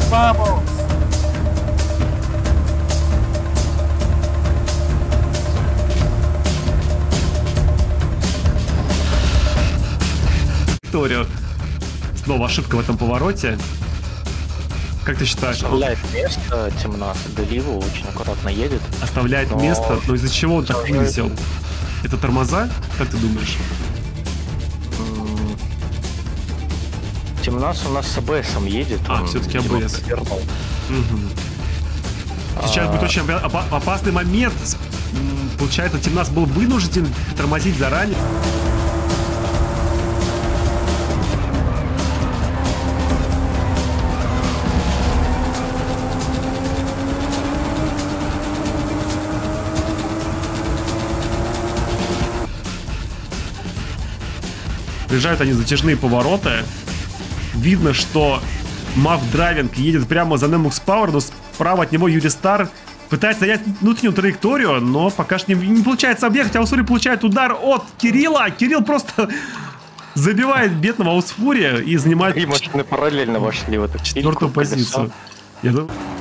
Vamos! Виктория. Снова ошибка в этом повороте. Как ты считаешь? Оставляет место, темно. Деливу очень аккуратно едет. Оставляет место, но из-за чего он так вылетел? Это тормоза? Как ты думаешь? Темнас у нас с АБСом едет. Все-таки АБС. Сейчас будет очень опасный момент. Получается, Темнас был вынужден тормозить заранее. Приезжают они затяжные повороты. Видно, что Мав Драйвинг едет прямо за Немукс Пауэр, но справа от него Юрий Стар пытается занять внутреннюю траекторию, но пока что не получается объехать. Аусфури получает удар от Кирилла. Кирилл просто забивает бедного Аусфури и занимает... И машины параллельно вошли в эту четвертую позицию. Я думаю...